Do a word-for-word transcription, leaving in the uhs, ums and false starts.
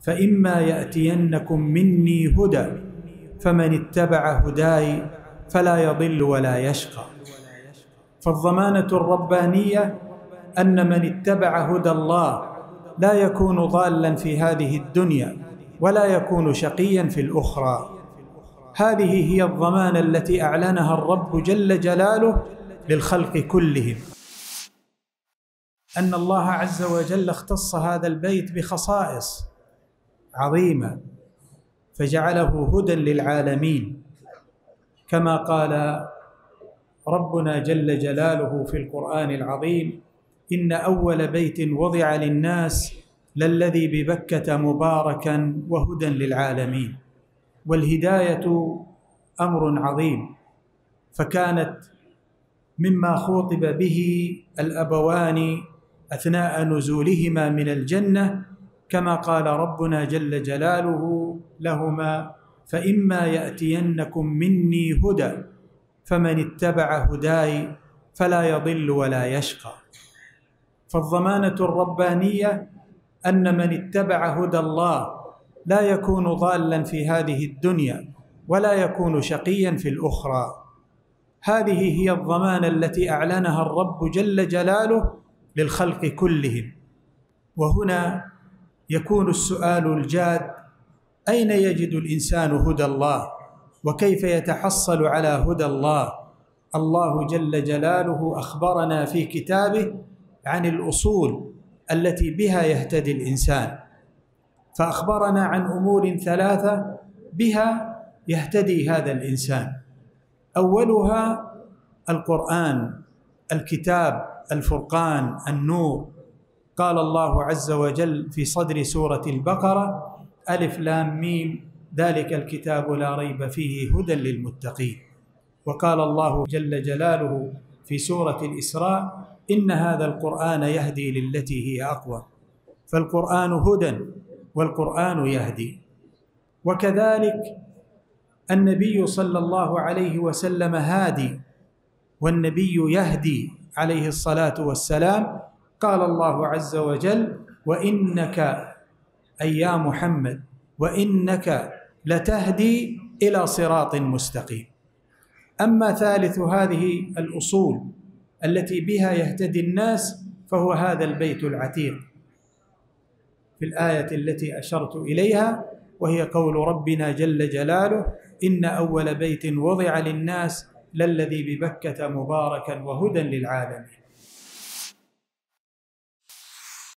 فإما يأتينكم مني هدى فمن اتبع هداي فلا يضل ولا يشقى. فالضمانة الربانية أن من اتبع هدى الله لا يكون ضالا في هذه الدنيا ولا يكون شقيا في الأخرى. هذه هي الضمانة التي أعلنها الرب جل جلاله للخلق كلهم، أن الله عز وجل اختص هذا البيت بخصائص عظيمة فجعله هدى للعالمين، كما قال ربنا جل جلاله في القرآن العظيم: إن أول بيت وضع للناس للذي ببكة مباركا وهدى للعالمين. والهداية أمر عظيم، فكانت مما خوطب به الأبوان أثناء نزولهما من الجنة، كما قال ربنا جل جلاله لهما: فإما يأتينكم مني هدى فمن اتبع هداي فلا يضل ولا يشقى. فالضمانة الربانية أن من اتبع هدى الله لا يكون ضالا في هذه الدنيا ولا يكون شقيا في الأخرى. هذه هي الضمانة التي أعلنها الرب جل جلاله للخلق كلهم. وهنا يكون السؤال الجاد: أين يجد الإنسان هدى الله؟ وكيف يتحصل على هدى الله؟ الله جل جلاله أخبرنا في كتابه عن الأصول التي بها يهتدي الإنسان، فأخبرنا عن أمور ثلاثة بها يهتدي هذا الإنسان. أولها القرآن، الكتاب، الفرقان، النور. قال الله عز وجل في صدر سورة البقرة: ألف لام ميم ذلك الكتاب لا ريب فيه هدى للمتقين. وقال الله جل جلاله في سورة الإسراء: إن هذا القرآن يهدي للتي هي أقوى. فالقرآن هدى والقرآن يهدي. وكذلك النبي صلى الله عليه وسلم هادي، والنبي يهدي عليه الصلاة والسلام. قال الله عز وجل: وإنك أي يا محمد وإنك لتهدي إلى صراط مستقيم. أما ثالث هذه الأصول التي بها يهتدي الناس فهو هذا البيت العتيق في الآية التي أشرت إليها، وهي قول ربنا جل جلاله: إن أول بيت وضع للناس للذي ببكة مباركا وهدى للعالمين.